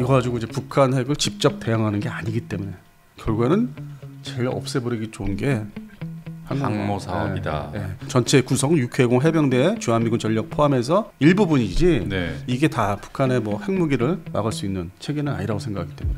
이거 가지고 이제 북한 핵을 직접 대응하는 게 아니기 때문에 결국에는 제일 없애버리기 좋은 게 항모 사업이다. 전체 구성 6회공 해병대 주한미군 전력 포함해서 일부분이지 이게 다 북한의 뭐 핵무기를 막을 수 있는 체계는 아니라고 생각하기 때문에.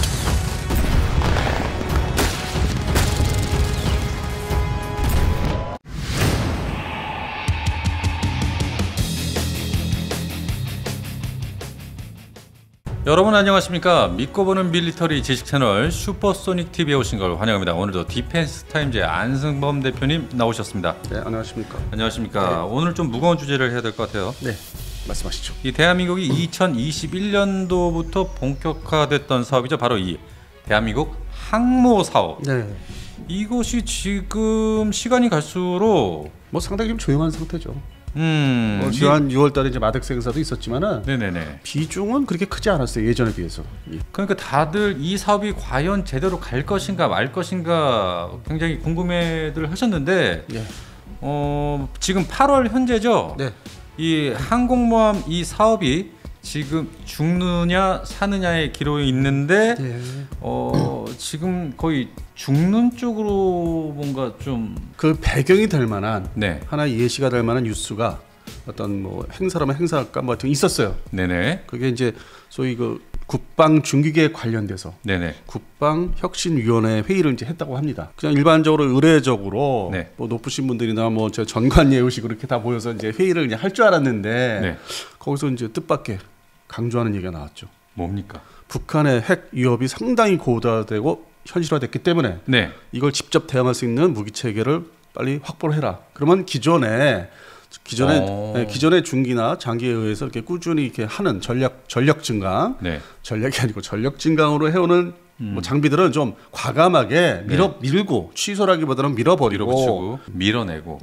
여러분 안녕하십니까? 믿고 보는 밀리터리 지식 채널 슈퍼소닉 TV에 오신 걸 환영합니다. 오늘도 디펜스 타임즈의 안승범 대표님 나오셨습니다. 네, 안녕하십니까? 안녕하십니까? 네. 오늘 좀 무거운 주제를 해야 될 것 같아요. 네, 말씀하시죠. 이 대한민국이 2021년도부터 본격화됐던 사업이죠. 바로 이 대한민국 항모 사업. 네. 이것이 지금 시간이 갈수록 뭐 상당히 좀 조용한 상태죠. 지난 6월달에 이제 마덱스 행사도 있었지만은 비중은 그렇게 크지 않았어요, 예전에 비해서. 그러니까 다들 이 사업이 과연 제대로 갈 것인가 말 것인가 굉장히 궁금해들 하셨는데 지금 8월 현재죠. 네. 이 항공모함 이 사업이 지금 죽느냐 사느냐의 기로에 있는데 지금 거의 죽는 쪽으로 뭔가 좀 그 배경이 될 만한 하나의 예시가 될 만한 뉴스가 어떤 뭐 행사라면 행사가 뭐 같은 게 있었어요. 네네. 그게 이제 소위 그 국방 중기계에 관련돼서 국방혁신위원회 회의를 이제 했다고 합니다. 그냥 일반적으로 의례적으로 뭐 높으신 분들이나 뭐 저 전관 예우시고 이렇게 다 모여서 이제 회의를 그냥 할 줄 알았는데 거기서 이제 뜻밖의 강조하는 얘기가 나왔죠. 뭡니까? 북한의 핵 위협이 상당히 고도화되고 현실화됐기 때문에 이걸 직접 대응할 수 있는 무기 체계를 빨리 확보를 해라. 그러면 기존의 중기나 장기에 의해서 이렇게 꾸준히 이렇게 하는 전력 증강, 전략이 아니고 전력 증강으로 해오는 뭐 장비들은 좀 과감하게 밀고 취소라기보다는 밀어버리고 밀어내고.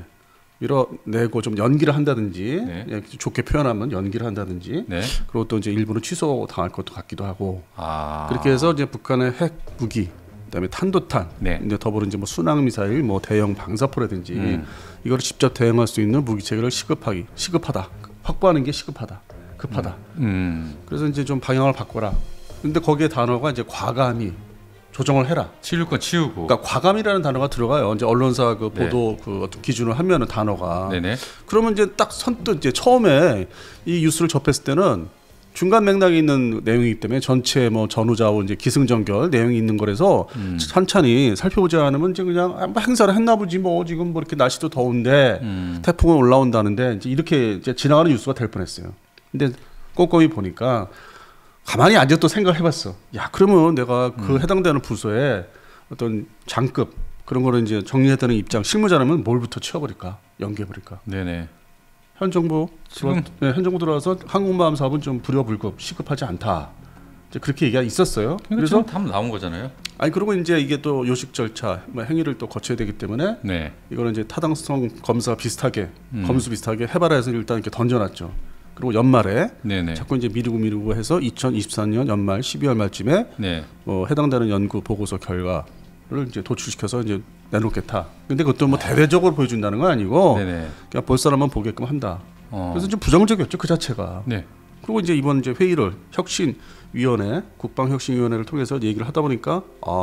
밀어내고 좀 연기를 한다든지 좋게 표현하면 연기를 한다든지 그리고 또 이제 일부는 취소 당할 것도 같기도 하고 그렇게 해서 이제 북한의 핵 무기 그다음에 탄도탄 이제 더불어 이제 뭐 순항 미사일 뭐 대형 방사포라든지 이거를 직접 대응할 수 있는 무기 체계를 시급하다 확보하는 게 급하다 그래서 이제 좀 방향을 바꿔라. 근데 거기에 단어가 이제 과감히 조정을 해라. 치울 건 치우고. 그러니까 과감이라는 단어가 들어가요. 이제 언론사 그 보도 그 어떤 기준을 하면은 단어가. 그러면 이제 딱 선뜻 이제 처음에 이 뉴스를 접했을 때는 중간 맥락이 있는 내용이기 때문에 전체 뭐 전후좌우 이제 기승전결 내용이 있는 거라서 천천히 살펴보지 않으면 이제 그냥 뭐 행사를 했나 보지 뭐 지금 뭐 이렇게 날씨도 더운데 태풍은 올라온다는데 이제 이렇게 이제 지나가는 뉴스가 될 뻔했어요. 근데 꼼꼼히 보니까. 가만히 앉아 또 생각을 해봤어. 야, 그러면 내가 그 해당되는 부서에 어떤 장급 그런 거를 이제 정리해야 되는 입장 실무자라면 뭘부터 치워버릴까? 연계해버릴까? 현 정부 들어와서 항공모함 사업은 좀 불효불급, 시급하지 않다. 이제 그렇게 얘기가 있었어요. 그래서 답 나온 거잖아요. 아니 그리고 이제 이게 또 요식 절차, 뭐 행위를 또 거쳐야 되기 때문에 이거는 이제 타당성 검사 비슷하게 검수 비슷하게 해봐라 해서 일단 이렇게 던져놨죠. 그리고 연말에 자꾸 이제 미루고 해서 2024년 연말 12월 말쯤에 뭐 해당되는 연구 보고서 결과를 이제 도출시켜서 이제 내놓겠다. 근데 그것도 뭐 대대적으로 보여준다는 건 아니고 그냥 볼 사람만 보게끔 한다. 그래서 좀 부정적이었죠 그 자체가. 그리고 이제 이번 이제 회의를 혁신위원회, 국방혁신위원회를 통해서 얘기를 하다 보니까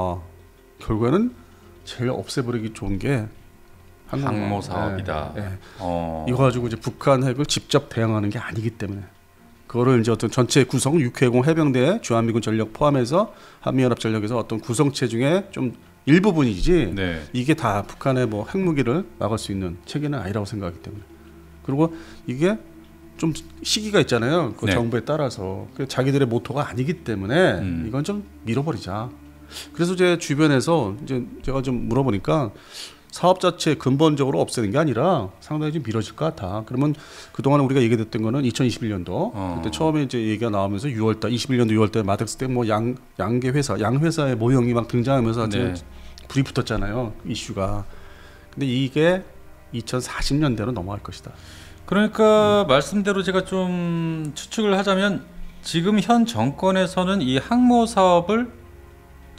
결국에는 제일 없애버리기 좋은 게 항모 사업이다. 이거 가지고 이제 북한 핵을 직접 대응하는 게 아니기 때문에 그거를 이제 어떤 전체 구성 6회공 해병대 주한미군 전력 포함해서 한미연합 전력에서 어떤 구성체 중에 좀 일부분이지 이게 다 북한의 뭐 핵무기를 막을 수 있는 체계는 아니라고 생각하기 때문에 그리고 이게 좀 시기가 있잖아요. 그 정부에 따라서 자기들의 모토가 아니기 때문에 이건 좀 밀어버리자. 그래서 제 주변에서 이제 제가 좀 물어보니까. 사업 자체 근본적으로 없애는 게 아니라 상당히 좀 미뤄질 것 같아. 그러면 그동안 우리가 얘기했던 거는 2021년도 그때 처음에 이제 얘기가 나오면서 6월달 21년도 6월달 마덱스 때 뭐 양회사의 모형이 막 등장하면서 불이 붙었잖아요. 이슈가. 근데 이게 2040년대로 넘어갈 것이다. 그러니까 말씀대로 제가 좀 추측을 하자면 지금 현 정권에서는 이 항모 사업을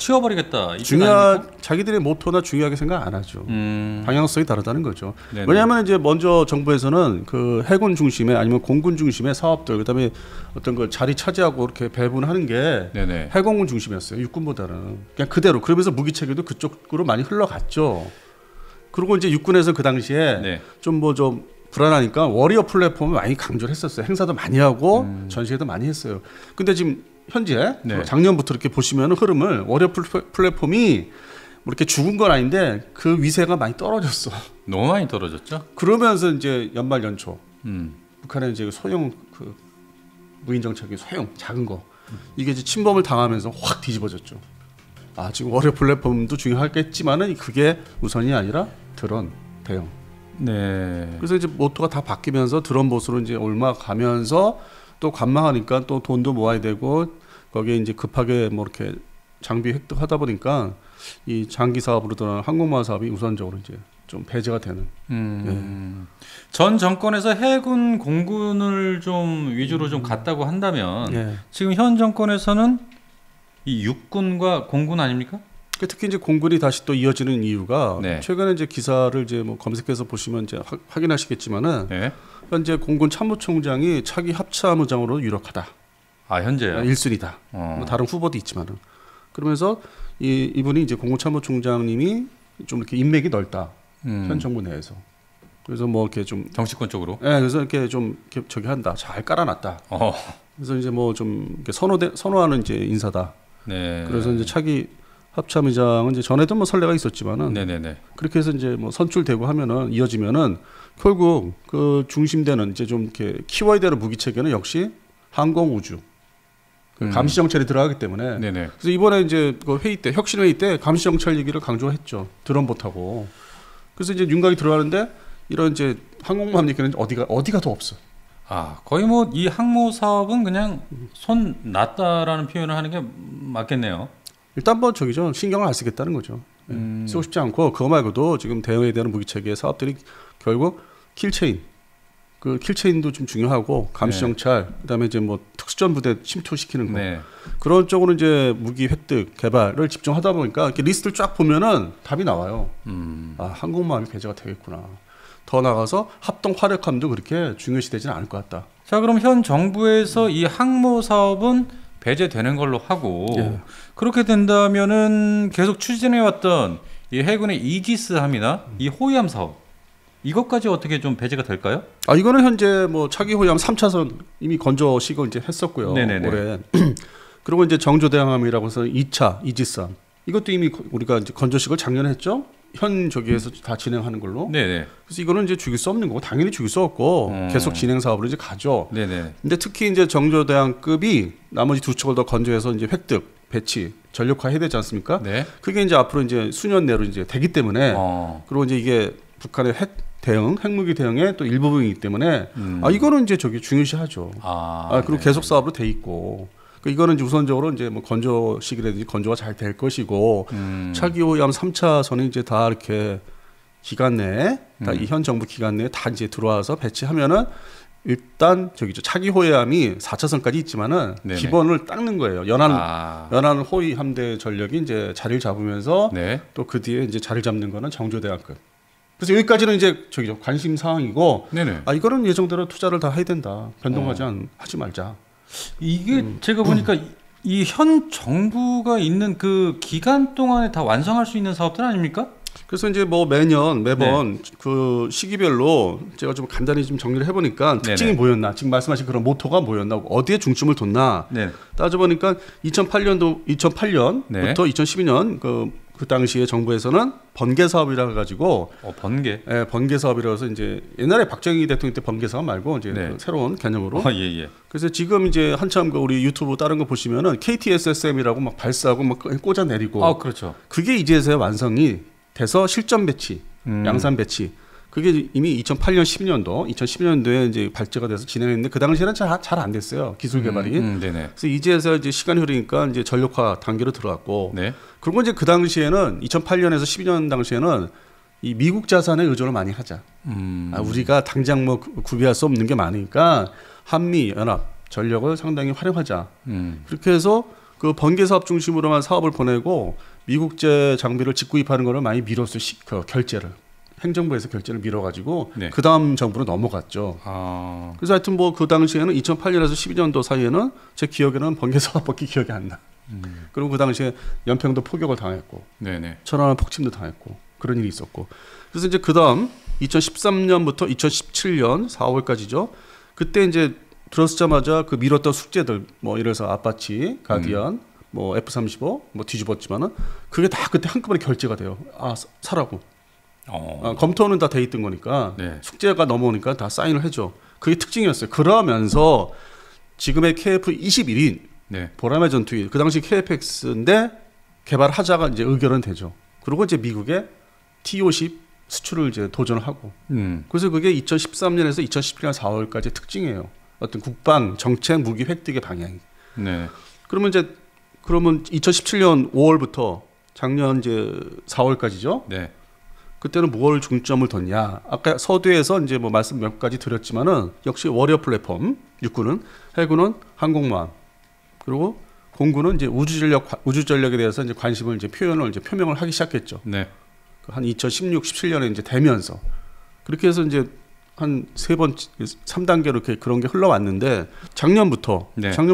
치워버리겠다. 이 뜻 아닙니까? 자기들의 모토나 중요하게 생각 안 하죠. 방향성이 다르다는 거죠. 네네. 왜냐하면 이제 먼저 정부에서는 그 해군 중심의 아니면 공군 중심의 사업들 그다음에 어떤 걸 자리 차지하고 이렇게 배분하는 게 네네. 해공군 중심이었어요. 육군보다는 그냥 그대로. 그러면서 무기 체계도 그쪽으로 많이 흘러갔죠. 그리고 이제 육군에서 그 당시에 네. 좀 불안하니까 워리어 플랫폼을 많이 강조를 했었어요. 행사도 많이 하고 전시회도 많이 했어요. 근데 지금 현재 네. 작년부터 이렇게 보시면 흐름을 워리어 플랫폼이 뭐 이렇게 죽은 건 아닌데 그 위세가 많이 떨어졌어. 너무 많이 떨어졌죠. 그러면서 이제 연말 연초 북한의 이제 소형 그 무인 정찰기 소형 작은 거 이게 이제 침범을 당하면서 확 뒤집어졌죠. 아 지금 워리어 플랫폼도 중요하겠지만은 그게 우선이 아니라 드론 대형. 네. 그래서 이제 모토가 다 바뀌면서 드론 보수로 이제 올라가면서 또 관망하니까 또 돈도 모아야 되고 거기에 이제 급하게 뭐 이렇게 장비 획득하다 보니까 이 장기 사업으로 들어간 항공모함 사업이 우선적으로 이제 좀 배제가 되는. 전 정권에서 해군 공군을 좀 위주로 좀 갔다고 한다면 예. 지금 현 정권에서는 이 육군과 공군 아닙니까? 특히 이제 공군이 다시 또 이어지는 이유가 네. 최근에 이제 기사를 이제 뭐 검색해서 보시면 이제 확인하시겠지만은 네. 현재 공군 참모총장이 차기 합참의장으로 유력하다. 아 현재요? 1순위다. 뭐 다른 후보도 있지만은 그러면서 이분이 이제 공군 참모총장님이 좀 이렇게 인맥이 넓다. 현 정부 내에서. 그래서 뭐 이렇게 좀 정치권 쪽으로. 예, 그래서 이렇게 좀 이렇게 저기 한다. 잘 깔아놨다. 그래서 이제 뭐 좀 선호하는 이제 인사다. 네. 그래서 이제 차기 합참의장은 이제 전에도 뭐 선례가 있었지만은 네네네. 그렇게 해서 이제 뭐 선출되고 하면은 이어지면은 결국 그 중심되는 이제 좀 이렇게 키워야 되는 무기 체계는 역시 항공 우주 감시 정찰이 들어가기 때문에 네네. 그래서 이번에 이제 그 회의 때 혁신 회의 때 감시 정찰 얘기를 강조했죠. 드론봇하고 그래서 이제 윤곽이 들어가는데 이런 이제 항공모함 얘기는 어디가 더 없어. 아 거의 뭐 이 항모 사업은 그냥 손 놨다라는 표현을 하는 게 맞겠네요. 일단 뭐 저기죠 신경을 안 쓰겠다는 거죠. 쓰고 싶지 않고 그거 말고도 지금 대응에 대한 무기 체계 사업들이 결국 킬체인 그 킬체인도 좀 중요하고 감시 정찰 그다음에 이제 뭐 특수전 부대 침투시키는 거 네. 그런 쪽으로 이제 무기 획득 개발을 집중하다 보니까 이렇게 리스트를 쫙 보면은 답이 나와요. 아 항공모함이 배제가 되겠구나. 더 나가서 합동 화력함도 그렇게 중요시되지는 않을 것 같다. 자 그럼 현 정부에서 이 항모 사업은 배제되는 걸로 하고 예. 그렇게 된다면은 계속 추진해왔던 이 해군의 이지스함이나 이 호위함 사업 이것까지 어떻게 좀 배제가 될까요? 아 이거는 현재 뭐 차기 호위함 3차선 이미 건조식을 이제 했었고요. 네네네. 올해. 그리고 이제 정조대항함이라고 해서 2차 이지스함 이것도 이미 우리가 이제 건조식을 작년에 했죠. 현 저기에서 다 진행하는 걸로. 네네. 그래서 이거는 이제 죽일 수 없는 거고 당연히 죽일 수 없고 계속 진행 사업으로 이제 가죠. 네네. 근데 특히 이제 정조대항급이 나머지 두 척을 더 건조해서 이제 획득, 배치, 전력화 해야 되지 않습니까? 네. 그게 이제 앞으로 이제 수년 내로 이제 되기 때문에 그리고 이제 이게 북한의 핵무기 대응의 또 일부분이기 때문에 아 이거는 이제 저기 중요시하죠. 그리고 네. 계속 사업으로 돼 있고. 이거는 이제 우선적으로 이제 뭐 건조식이라든지 건조가 잘 될 것이고 차기 호위함 3차선이 이제 다 이렇게 기간 내에 이 현 정부 기간 내에 다 이제 들어와서 배치하면은 일단 저기죠 차기 호위함이 4차선까지 있지만은 네네. 기본을 닦는 거예요. 연안 호위 함대 전력이 이제 자리를 잡으면서 네. 또 그 뒤에 이제 자리를 잡는 거는 정조대항급. 그래서 여기까지는 이제 저기죠 관심 사항이고. 네네. 아 이거는 예정대로 투자를 다 해야 된다. 하지 말자. 이게 제가 보니까 이 현 정부가 있는 그 기간 동안에 다 완성할 수 있는 사업들 아닙니까? 그래서 이제 뭐 매번 그 시기별로 제가 좀 간단히 좀 정리를 해보니까 특징이 뭐였나, 지금 말씀하신 그런 모토가 뭐였나, 어디에 중점을 뒀나 따져보니까 2008년부터 2012년 그 당시에 정부에서는 번개 사업이라 해가지고 번개? 예, 번개 사업이라고 해서 이제 옛날에 박정희 대통령 때 번개 사업 말고 이제 그 새로운 개념으로. 예. 그래서 지금 이제 한참 우리 유튜브 다른 거 보시면은 KTSSM이라고 막 발사하고 막 꽂아 내리고. 그렇죠. 그게 이제서야 완성이 돼서 실전 배치, 양산 배치. 그게 이미 2012년도에 이제 발제가 돼서 진행했는데 그 당시에는 잘 안 됐어요. 기술 개발이. 그래서 이제서 이제 시간이 흐르니까 이제 전력화 단계로 들어갔고. 그리고 이제 그 당시에는 2008년에서 12년 당시에는 이 미국 자산에 의존을 많이 하자. 우리가 당장 뭐 구비할 수 없는 게 많으니까 한미 연합 전력을 상당히 활용하자. 그렇게 해서 그 번개 사업 중심으로만 사업을 보내고 미국제 장비를 직구입하는 거를 많이 미뤘어요. 그 결제를. 행정부에서 결제를 미뤄가지고 네. 그 다음 정부로 넘어갔죠. 그래서 하여튼 뭐 그 당시에는 2008년에서 12년도 사이에는 제 기억에는 번개 사업밖에 기억이 안 나. 그리고 그 당시에 연평도 포격을 당했고, 네네. 천안함 폭침도 당했고 그런 일이 있었고. 그래서 이제 그 다음 2013년부터 2017년 4월까지죠. 그때 이제 들어서자마자 그 미뤘던 숙제들 뭐 이래서 아파치, 가디언, 뭐 F-35 뭐 뒤집었지만은 그게 다 그때 한꺼번에 결제가 돼요. 아 사라고. 검토는 다 돼 있던 거니까 네. 숙제가 넘어오니까 다 사인을 해줘. 그게 특징이었어요. 그러면서 지금의 KF-21인 네. 보람의 전투기 그 당시 KF-X인데 개발하자가 이제 의결은 되죠. 그리고 이제 미국의 T-50 수출을 이제 도전을 하고. 그래서 그게 2013년에서 2017년 4월까지 특징이에요. 어떤 국방 정책 무기 획득의 방향이. 네. 그러면 2017년 5월부터 작년 이제 4월까지죠. 네. 그때는 뭘 중점을 뒀냐? 아까 서두에서 이제 뭐 말씀 몇 가지 드렸지만은 역시 워리어 플랫폼, 육군은, 해군은 항공모함, 그리고 공군은 이제 우주전력에 대해서 이제 관심을 이제 표명을 하기 시작했죠. 네. 한 2016, 17년에 이제 되면서 그렇게 해서 이제 한 3단계로 이렇게 그런 게 흘러왔는데 작년부터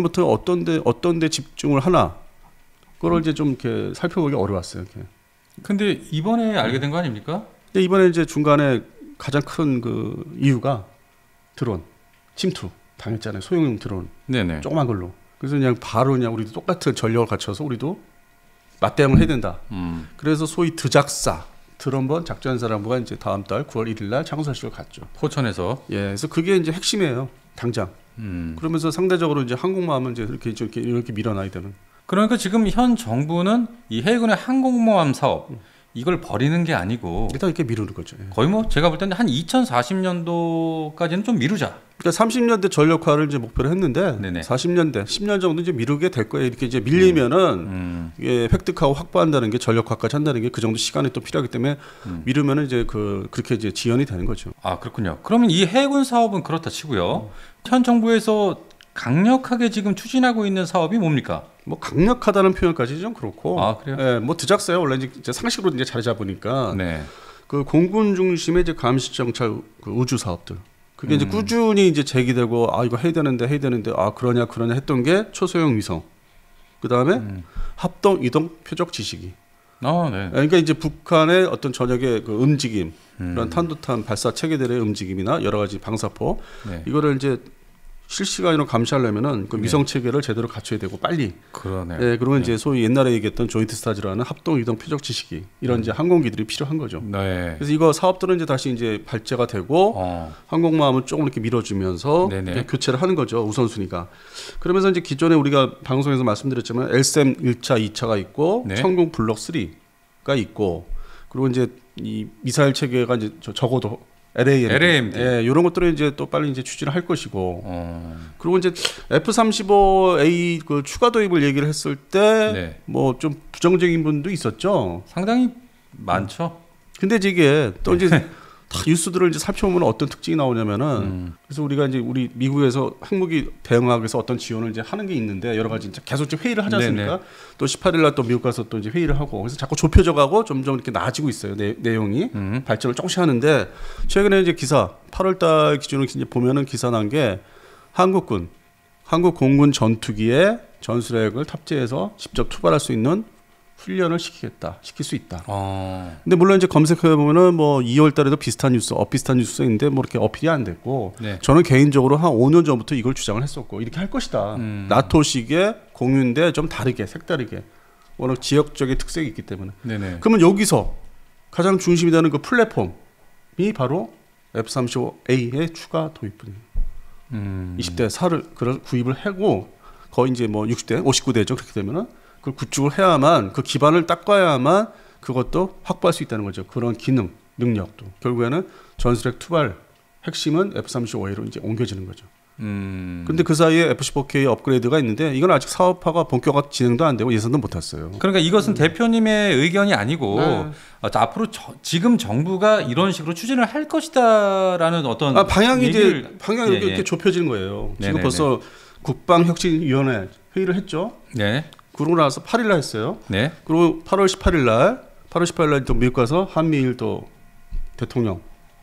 어떤 데 집중을 하나 그걸 이제 좀 이렇게 살펴보기 어려웠어요. 이렇게. 근데 이번에 알게 된 거 아닙니까? 근데 이번에 이제 중간에 가장 큰 그 이유가 드론 침투 당했잖아요. 소형용 드론. 네네. 조그만 걸로. 그래서 그냥 바로 그냥 우리도 똑같은 전력을 갖춰서 우리도 맞대응을 해야 된다. 그래서 소위 드작사 드럼번 작전사령부가 이제 다음 달 9월 1일 날 창설식을 갔죠. 포천에서. 예, 그래서 그게 이제 핵심이에요. 당장. 그러면서 상대적으로 이제 항공모함은 이제 이렇게 밀어놔야 되는. 그러니까 지금 현 정부는 이 해군의 항공모함 사업 이걸 버리는 게 아니고 일단 이렇게 미루는 거죠. 예. 거의 뭐 제가 볼 때는 한 2040년도까지는 좀 미루자. 그러니까 30년대 전력화를 이제 목표로 했는데 네네. 40년대 10년 정도 이제 미루게 될 거예요. 이렇게 이제 밀리면은 이게 획득하고 확보한다는 게 전력화까지 한다는 게 그 정도 시간이 또 필요하기 때문에 미루면은 이제 그렇게 이제 지연이 되는 거죠. 아 그렇군요. 그러면 이 해군 사업은 그렇다 치고요. 현 정부에서 강력하게 지금 추진하고 있는 사업이 뭡니까? 뭐 강력하다는 표현까지 좀 그렇고. 아 그래요? 예, 뭐 드작사요. 원래 이제 상식으로 이제 자리 잡으니까. 네. 그 공군 중심의 이제 감시 정찰 그 우주 사업들. 그게 이제 꾸준히 이제 제기되고 이거 해야 되는데 그러냐 했던 게 초소형 위성. 그다음에 합동 이동 표적 지시기. 네. 그러니까 이제 북한의 어떤 전역의 그 움직임, 그런 탄도탄 발사 체계들의 움직임이나 여러 가지 방사포 네. 이거를 이제 실시간으로 감시하려면은 그 위성 체계를 제대로 갖춰야 되고 빨리. 그러네요. 예, 그리고 이제 소위 옛날에 얘기했던 조인트 스타즈라는 합동 이동 표적 지시기 이런 이제 항공기들이 필요한 거죠. 네. 그래서 이거 사업들은 이제 다시 이제 발제가 되고 항공모함을 조금 이렇게 밀어주면서 이렇게 교체를 하는 거죠. 우선순위가. 그러면서 이제 기존에 우리가 방송에서 말씀드렸지만 LSAM 1차, 2차가 있고 네. 천공 블록 3가 있고 그리고 이제 이 미사일 체계가 이제 적어도 LAMD. 예, 이런 것들을 이제 또 빨리 이제 추진을 할 것이고. 그리고 이제 F-35A 그 추가 도입을 얘기를 했을 때 뭐 좀 부정적인 분도 있었죠. 상당히 많죠. 근데 이게 또 이제 다 뉴스들을 이제 살펴보면 어떤 특징이 나오냐면은 그래서 우리가 이제 우리 미국에서 핵무기 대응하기 위해서 어떤 지원을 이제 하는 게 있는데 여러 가지 이제 계속 회의를 하지 않습니까? 네네. 또 18일 날 또 미국 가서 또 이제 회의를 하고 그래서 자꾸 좁혀져 가고 점점 이렇게 나아지고 있어요. 내용이 발전을 조금씩 하는데 최근에 이제 기사 8월 달 기준으로 이제 보면은 기사 난 게 한국 공군 전투기에 전술핵을 탑재해서 직접 투발할 수 있는 훈련을 시킬 수 있다. 근데 물론 이제 검색해 보면은 뭐 2월 달에도 비슷한 뉴스가 있는데 뭐 이렇게 어필이 안 됐고 저는 개인적으로 한 5년 전부터 이걸 주장을 했었고 이렇게 할 것이다. 나토식의 공유인데 좀 다르게 색다르게 워낙 지역적인 특색이 있기 때문에. 그러면 여기서 가장 중심이 되는 그 플랫폼이 바로 F-35A의 추가 도입뿐이에요. 20대 4를 구입을 하고 거의 이제 뭐 60대, 59대죠. 그렇게 되면은 그걸 구축을 해야만 그 기반을 닦아야만 그것도 확보할 수 있다는 거죠. 그런 기능, 능력도. 결국에는 전술핵 투발 핵심은 F-35A로 이제 옮겨지는 거죠. 근데 그 사이에 F-15K 업그레이드가 있는데 이건 아직 사업화가 본격화 진행도 안 되고 예산도 못 탔어요. 그러니까 이것은 대표님의 의견이 아니고 앞으로 지금 정부가 이런 식으로 추진을 할 것이다라는 어떤 방향이 이렇게 좁혀지는 거예요. 지금 벌써 국방혁신위원회 회의를 했죠. 네. 그러고 나서 8일 날 했어요. 네. 그리고 8월 18일 날 또 미국 가서 한미일 또 대통령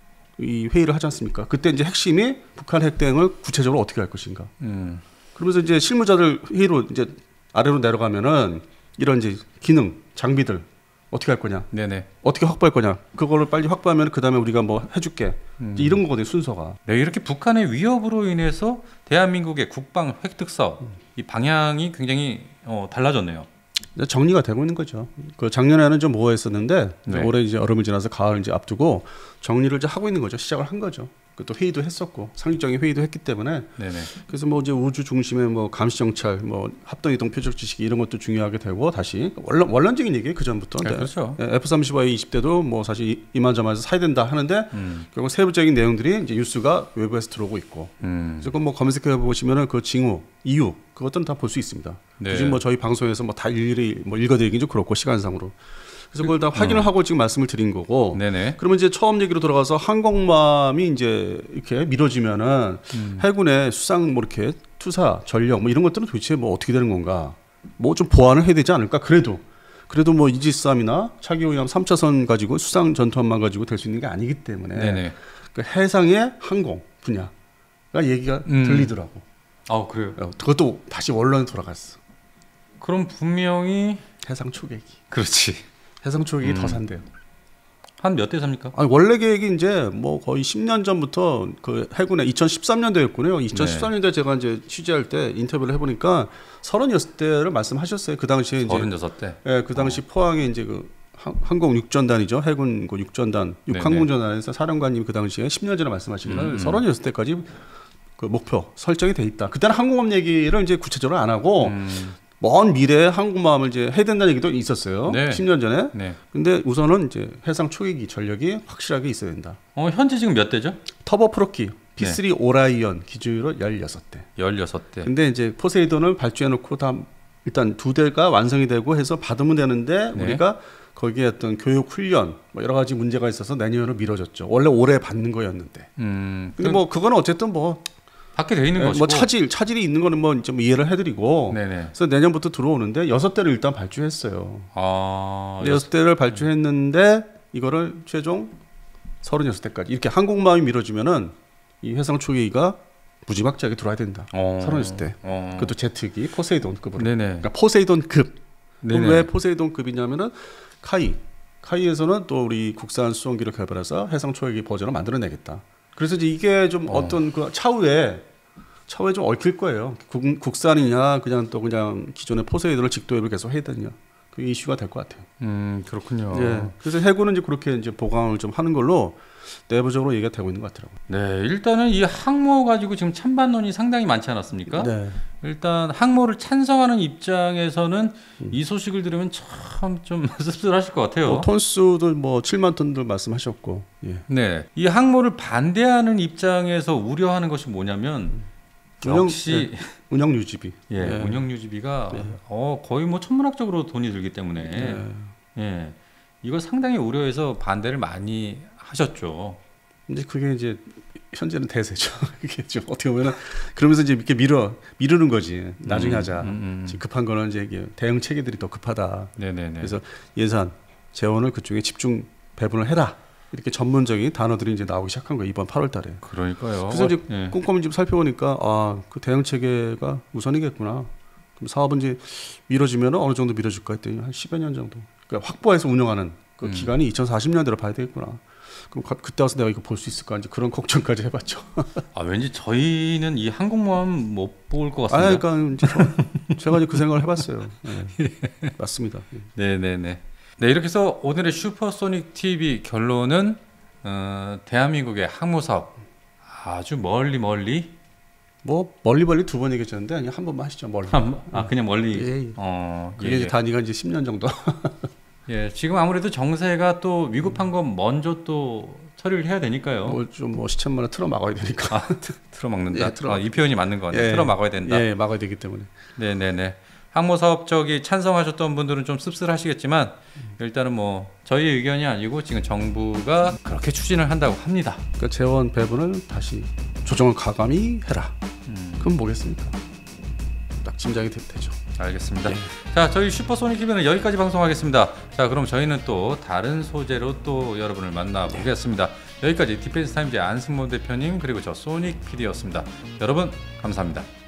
이 회의를 하지 않습니까? 그때 이제 핵심이 북한 핵대응을 구체적으로 어떻게 할 것인가. 그러면서 이제 실무자들 회의로 이제 아래로 내려가면은 이런 이제 기능, 장비들 어떻게 할 거냐, 네네. 어떻게 확보할 거냐, 그거를 빨리 확보하면 그 다음에 우리가 뭐 해줄게. 이런 거거든요, 순서가. 네, 이렇게 북한의 위협으로 인해서 대한민국의 국방 획득 사업 이 방향이 굉장히 달라졌네요. 정리가 되고 있는 거죠. 그 작년에는 좀 모호했었는데 네. 올해 이제 여름을 지나서 가을 이제 앞두고 정리를 이제 하고 있는 거죠. 시작을 한 거죠. 또 회의도 했었고 상식적인 회의도 했기 때문에 네네. 그래서 뭐 이제 우주 중심의 뭐 감시 정찰, 뭐 합동 이동 표적 지식 이런 것도 중요하게 되고 다시 원론적인 얘기예요. 그 전부터. 네, 그렇죠. F-35A 20대도 뭐 사실 이만저만해서 사야 된다 하는데 결국 세부적인 내용들이 이제 뉴스가 외부에서 들어오고 있고. 그래서 뭐 검색해 보시면은 그 징후, 이유 그것들은 다 볼 수 있습니다. 네. 굳이 뭐 저희 방송에서 뭐 다 일일이 뭐 읽어드리긴 좀 그렇고 시간상으로. 그래서 그걸 다 확인을 하고 지금 말씀을 드린 거고. 네네. 그러면 이제 처음 얘기로 돌아가서 항공모함이 이제 이렇게 미뤄지면은 해군의 수상 뭐 이렇게 투사 전력 뭐 이런 것들은 도대체 뭐 어떻게 되는 건가? 뭐 좀 보완을 해야 되지 않을까? 그래도 뭐 이지스함이나 차기호위함 3차선 가지고 수상 전투함만 가지고 될 수 있는 게 아니기 때문에 네네. 그 해상의 항공 분야가 얘기가 들리더라고. 아, 그래요. 그것도 다시 원론에 돌아갔어. 그럼 분명히 해상 초계기. 그렇지. 해상 초계기 더 산대요. 한 몇 대 삽니까? 아니, 원래 계획이 이제 뭐 거의 10년 전부터 그 해군에 2013년도였군요. 2013년도에 제가 이제 취재할 때 인터뷰를 해보니까 36대를 말씀하셨어요. 그 당시에 이제 36대. 예, 그 당시 포항에 이제 그 항공 육전단이죠. 해군 그 육전단, 육항공전단에서 사령관님이 그 당시에 10년 전에 말씀하시기를 36대까지 그 목표 설정이 돼 있다. 그때는 항공모함 얘기를 이제 구체적으로 안 하고 먼 미래에 항공모함을 이제 해야 된다는 얘기도 있었어요. 네. 10년 전에. 네. 근데 우선은 이제 해상 초계기 전력이 확실하게 있어야 된다. 현재 지금 몇 대죠? 터보 프로키 P3 오라이언 기준으로 16대. 16대. 근데 이제 포세이돈을 발주해 놓고 다 일단 2대가 완성이 되고 해서 받으면 되는데 네. 우리가 거기에 어떤 교육 훈련 뭐 여러 가지 문제가 있어서 내년으로 미뤄졌죠. 원래 올해 받는 거였는데. 근데 뭐 그거는 어쨌든 뭐 받게 돼 있는 것이고. 뭐 차질이 있는 거는 뭐 좀 이해를 해드리고. 네네. 그래서 내년부터 들어오는데 6대를 일단 발주했어요. 아, 6대를 발주했는데 이거를 최종 36대까지 이렇게 항공모함이 미뤄지면은 이 해상 초계기가 무지막지하게 들어와야 된다. 36대. 그것도 제트기 포세이돈급으로. 네네. 그러니까 포세이돈급. 네네. 왜 포세이돈급이냐면은 카이에서는 또 우리 국산 수송기를 개발해서 해상 초계기 버전을 만들어내겠다. 그래서 이제 이게 좀 어떤 그 차후에 좀 얽힐 거예요. 국산이냐 그냥 또 그냥 기존의 포세이돈을 직도입을 계속 해야 되냐. 그 이슈가 될 것 같아요. 그렇군요. 예. 그래서 해군은 이제 그렇게 이제 보강을 좀 하는 걸로 내부적으로 얘기가 되고 있는 것 같더라고요. 네, 일단은 이 항모 가지고 지금 찬반론이 상당히 많지 않았습니까? 네. 일단 항모를 찬성하는 입장에서는 이 소식을 들으면 참 좀 씁쓸하실 것 같아요. 톤수도 뭐 7만 톤들 말씀하셨고. 예. 네, 이 항모를 반대하는 입장에서 우려하는 것이 뭐냐면 역시 운영 유지비. 운영 유지비가 거의 뭐 천문학적으로 돈이 들기 때문에 이걸 상당히 우려해서 반대를 많이 하셨죠. 이제 그게 이제 현재는 대세죠. 이게 좀 어떻게 보면은 그러면서 이제 이렇게 미루는 거지. 나중에 하자. 지금 급한 거는 이제 이게 대응 체계들이 더 급하다. 네네네. 그래서 예산, 재원을 그쪽에 집중 배분을 해라. 이렇게 전문적인 단어들이 이제 나오기 시작한 거예요. 이번 8월달에. 그러니까요. 그래서 이제 꼼꼼히 좀 살펴보니까 그 대응 체계가 우선이겠구나. 그럼 사업은 이제 미뤄지면 어느 정도 미뤄질까 했더니 한 10여 년 정도. 그러니까 확보해서 운영하는 그 기간이 2040년대로 봐야 되겠구나. 그럼 그때 와서 내가 이거 볼 수 있을까? 이제 그런 걱정까지 해봤죠. 왠지 저희는 이 항공모함 못 볼 것 같습니다. 그러니까 이제 제가 이제 그 생각을 해봤어요. 네. 맞습니다. 네네네. 네, 이렇게 해서 오늘의 슈퍼소닉 TV 결론은 대한민국의 항모 사업 아주 멀리 뭐 멀리 두 번 얘기했는데 아니 한 번만 하시죠. 멀리. 그냥 멀리. 그게 이제 단위가 이제 10년 정도. 예, 지금 아무래도 정세가 또 위급한 건 먼저 또 처리를 해야 되니까요. 뭐 시천만에 틀어 막아야 되니까. 틀어 막는다. 이 표현이 맞는 거 같아요. 틀어 막아야 된다. 예, 막아야 되기 때문에. 네네네. 항모 사업 찬성하셨던 분들은 좀 씁쓸하시겠지만 일단은 뭐 저희의 의견이 아니고 지금 정부가 그렇게 추진을 한다고 합니다. 그러니까 재원 배분을 다시 조정을 가감히 해라. 그럼 뭐겠습니까? 딱 짐작이 되죠. 알겠습니다. 자, 저희 슈퍼소닉 TV는 여기까지 방송하겠습니다. 자, 그럼 저희는 또 다른 소재로 또 여러분을 만나보겠습니다. 여기까지 디펜스 타임즈의 안승모 대표님 그리고 저 소닉 PD였습니다. 여러분 감사합니다.